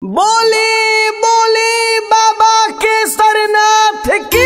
बोली बोली बाबा केसरनाथ की।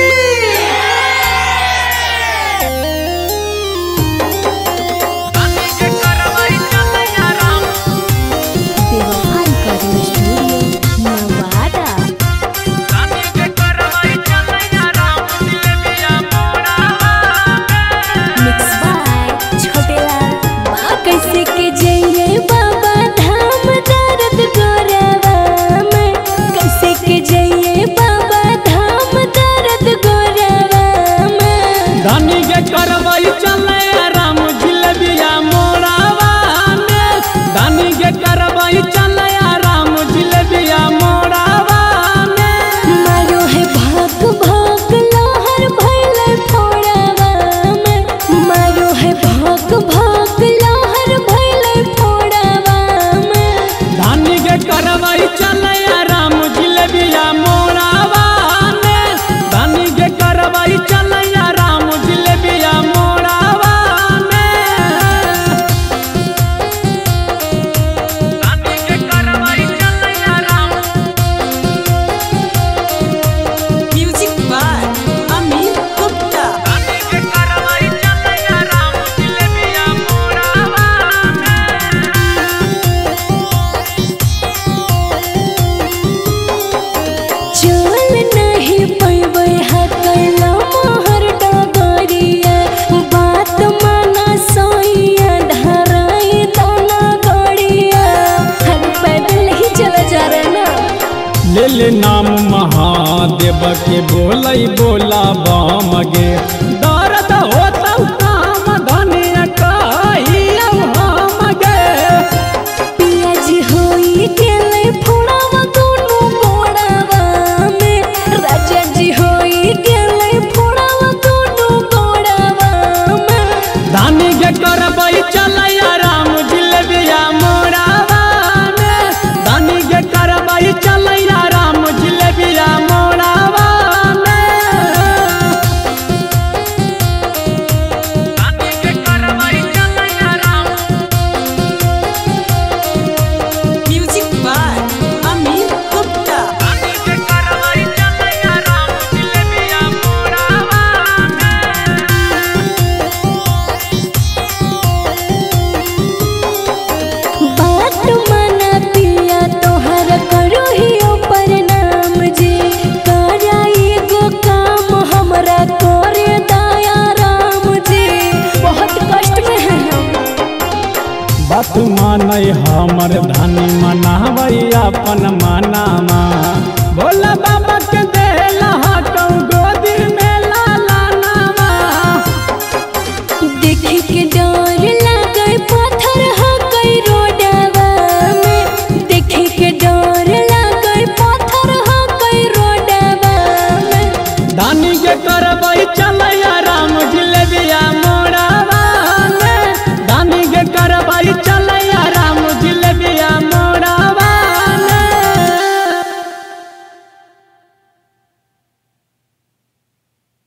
करवाई चले राम जिलेबिया मोड़ावा में, दानी के करवाई चले राम जिलेबिया मोड़ावा में। मारो है भाग भाग लहर भैले फोड़ावा में, मारो है भाग भाग लहर भैले फोड़ावा में। दानी के करवाई चले राम जिलेबिया मोड़ावा में, दानी के करवाई चले राम जिलेबिया मोड़ावा में। दानी के करवाई चले राम। Music by Amit Gupta. दानी के करवाई चले राम जिलेबिया मोड़ावा में। चल नहीं पैबै हकला मोहर डगरिया, बात माना सोइया धराई दाना गड़िया। हर पैदल ही चला जा रहा ना। ले ले नाम महादेव के बोलई बोला बाम गे, दर्द होता काम धनिया कही हम गे। पियाज होई गेले फोड़ावा दोनों गोड़ावा में, राजा जी होई गेले फोड़ावा दोनों गोड़ावा में। दानी के करबई चलैया राम जिलेबिया मोड़ावा में, दानी के करबई चलैया राम जिलेबिया मोड़ावा में। दानी के करबई चलैया राम। Music by Amit Gupta. दानी के करबई चलैया राम जिलेबिया मोड़ावा में। बात माना पिया तोहर करो ही ऊपर नाम जी, कराई गो काम हमरा करे दया राम जी। बहुत कष्ट में है हम। बात मानै हमर धनी मनावै अपन मनामा, भोला बाबा के देला हटौ गोदी में लाला नामा। देखी के डर लागे पत्थर हकै रोडवा में, देखी के डर लागे पत्थर हकै रोडवा में। दानी के करबै